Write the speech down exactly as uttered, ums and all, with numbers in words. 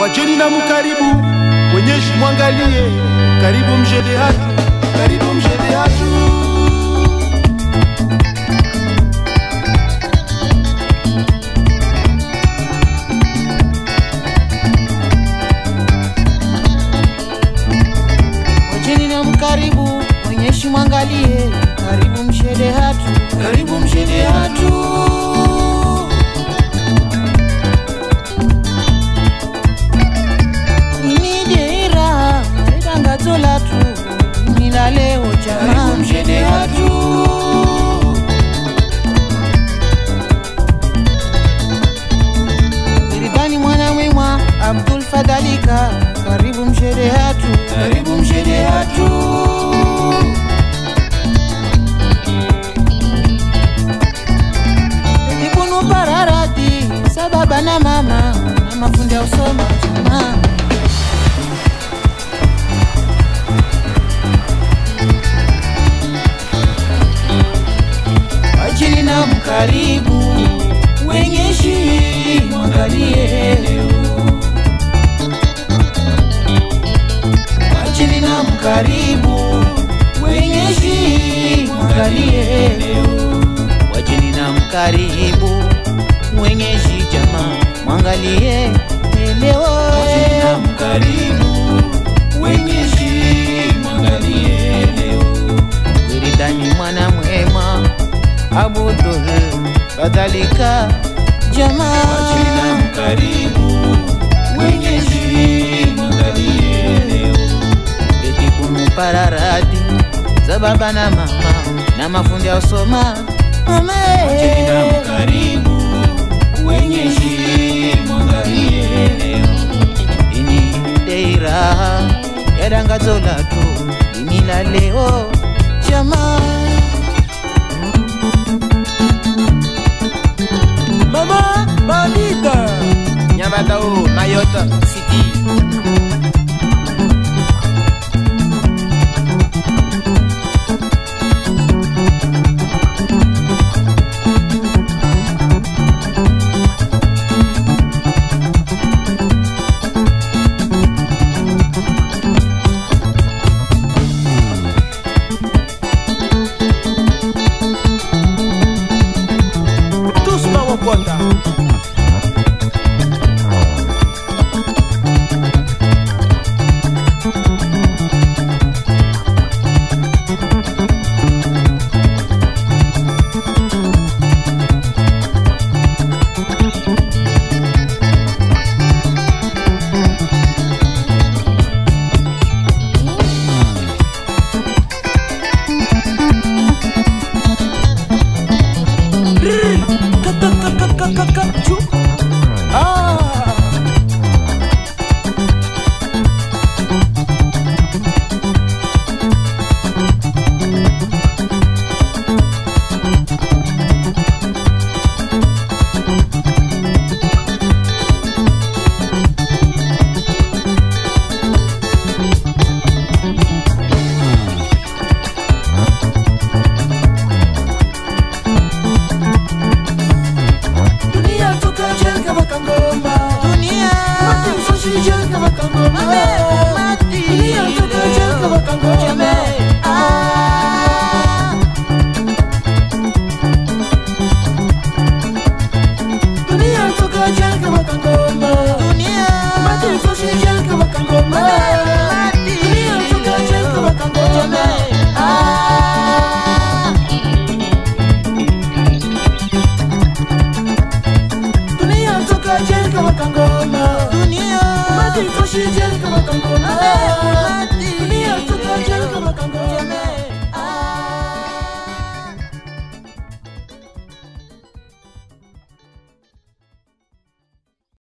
wacheni na mkaribu, wenyeshi mwangalie, karibu mjede hatu, karibu mjede hatu. Wacheni na mkaribu, wenyeshi mwangalie, karibu mjede hatu, karibu mjede hatu. Leo jamaa mjede hatu, Wiridani mwana mwema Abdul Fadhalika, karibu mjede hatu, karibu mjede hatu. Tikunu pararati sababa na mama na mafundi ya usoma jamaa. Wacheni na mkaribu, wenyeshi mwangalie leo. Wacheni na mkaribu, wenyeshi mwangalie leo. Wacheni na mkaribu, wenyeshi jamaa mwangalie leo. Wacheni na mkaribu, wenyeshi mwangalie leo. Wiridani mwana mwema Abdul Fadhalika jamaa. Wacheni na mkaribu, wenyeshi mwangalie leo. Eti kunu pararati za baba na mama na mafundi ya usoma mama. Wacheni na mkaribu, wenyeshi mwangalie leo. Ini deira ya dangazo latu inila leo jamaa. Mama Malita Nyabatao Mayota City. Tous Mawakota. Dunia, mati, dunia, tukajenga makangoma.